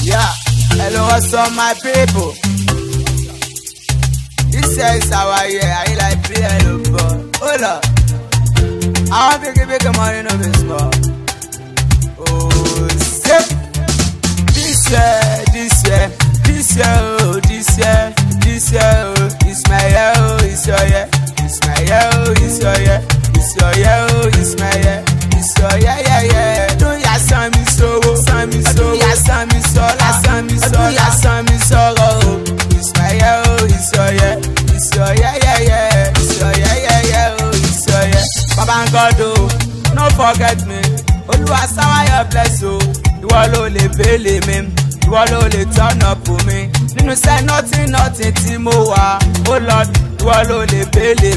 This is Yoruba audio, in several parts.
Yeah, hello, what's up, my people? This is our year. I like play hello, boy. Hold up. I want to give you money, no be small. Oh, shit. This year, oh, it's my year, oh, it's your year. It's my year, oh, it's your year. It's your year, oh, it's my year. It's your year, yeah. Don't ya send me so, ya send me so, ya send me so, oh. It's my year, oh, it's your year. It's your year, yeah. It's your year, oh, it's your year. Baba God, oh, no forget me. Oluwa sawa your bless, oh. Ìwọ ló lè bélé mi, ìwọ ló lè turn up for me. Nínú say nothing tí mo wà, oh Lord. Ìwọ ló lè bélé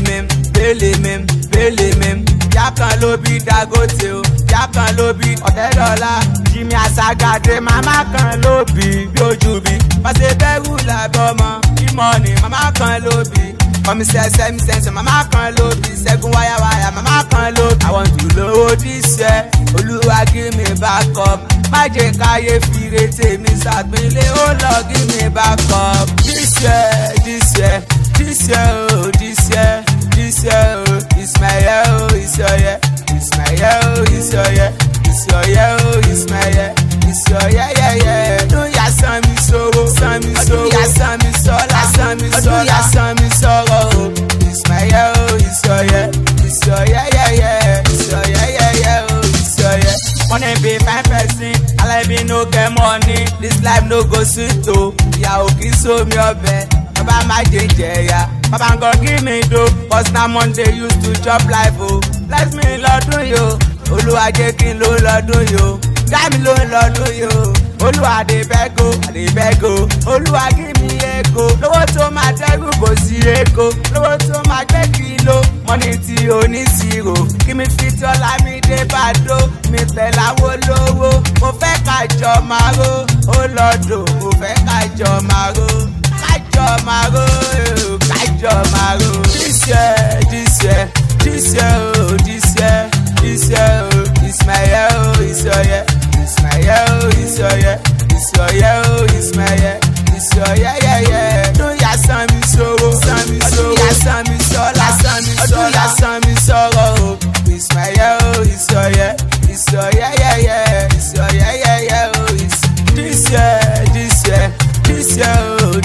mi. Yakan ló bí Dangote o, yakan ló bí Ọ̀tẹ́dọ́lá, Jimmy Asagade, mama kan ló bí ojú bí. Pàṣẹ bẹ́rù làbọ̀mọ́, ìmọ̀ni, mama kan ló bí. Kọ́mísẹ́ mi sẹ́nsẹ̀, mama kan ló bí. Ṣẹ́gun wáyàwáyà, mama kan ló bí. I want to lówó díṣẹ́, Olúwa give me back up. Má jẹ́ káyé fire tèmi ṣàgbélé, ó lọ give me back up. This year, oh, it's my year, oh, it's your year. It's my year, oh, it's your year. It's your year, oh, it's my year. It's your year, yeah. Don't ya send me so, ya send me so, oh. It's my year, oh, it's your year. It's your year, yeah. It's your year, yeah, oh, it's your year. Money be fine person, I like me no get money. This life no go sweet, oh. Ya o kiss me ọbẹ̀. Baba my JJ, yeah. Baba God give me dough, cause now Monday used to chop life, oh. Bless me lọ́dún yo, Olúwa jẹ́ kí n ló lọ́dún yo. Dá mi ló lọ́dún yo, Olúwa dey beg o. Olúwa give me ego, lówó tó máa dẹ́rù kò sí ego. Lówó tó máa gbé kìló, money tí o ní zero. Kí mi fi tí ọlá mi dé bàdó, mi pẹ̀lú àwọn olówó. Mo fẹ́ kájọ máa ró, ó lọ́dọ̀, mo fẹ́ kájọ máa ró. Kájọ máa ró. This year, oh, it's my year, oh, it's your year. It's my year, oh, it's your year. It's your year, oh, it's my year. It's your year, yeah. Don't ya send me so, ya send me so, oh. It's my year, oh, it's your year. It's your year, yeah. It's your year, yeah, oh. It's this year, oh,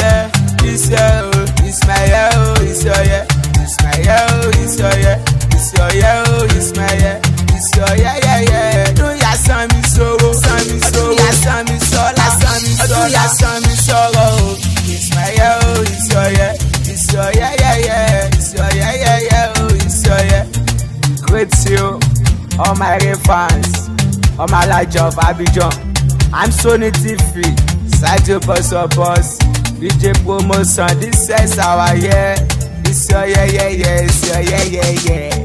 it's my year, oh, it's your year. It's my year, oh, it's your year. It's your year, oh, it's my year. It's your year, yeah. Don't ya send me so, ya send me so, oh. It's my year, oh, it's your year. It's your year, yeah. It's your year, yeah, oh, it's your year. Great to you, all my real fans, all my life of Abidjan. I'm Sony TV, Sadio Boss, DJ Promotion. This is our year. It's your year, yeah. It's your year, yeah.